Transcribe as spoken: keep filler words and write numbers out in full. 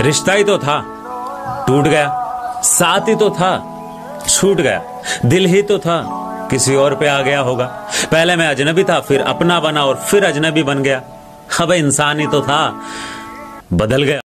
रिश्ता ही तो था, टूट गया। साथ ही तो था, छूट गया। दिल ही तो था, किसी और पे आ गया होगा। पहले मैं अजनबी था, फिर अपना बना और फिर अजनबी बन गया। अब इंसान ही तो था, बदल गया।